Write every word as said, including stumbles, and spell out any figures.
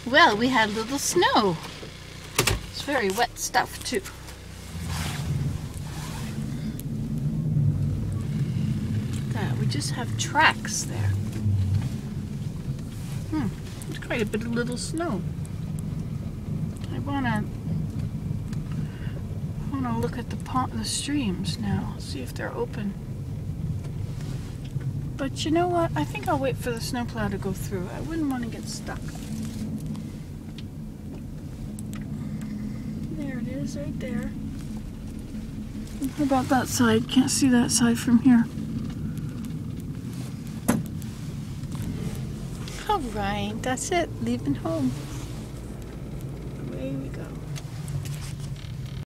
Well, we had a little snow. It's very wet stuff too. Look at that, we just have tracks there. Hmm, there's quite a bit of little snow. I wanna, I wanna look at the pond, the streams now, see if they're open. But you know what? I think I'll wait for the snowplow to go through. I wouldn't want to get stuck. There it is, right there. How about that side? Can't see that side from here. All right, that's it. Leaving home.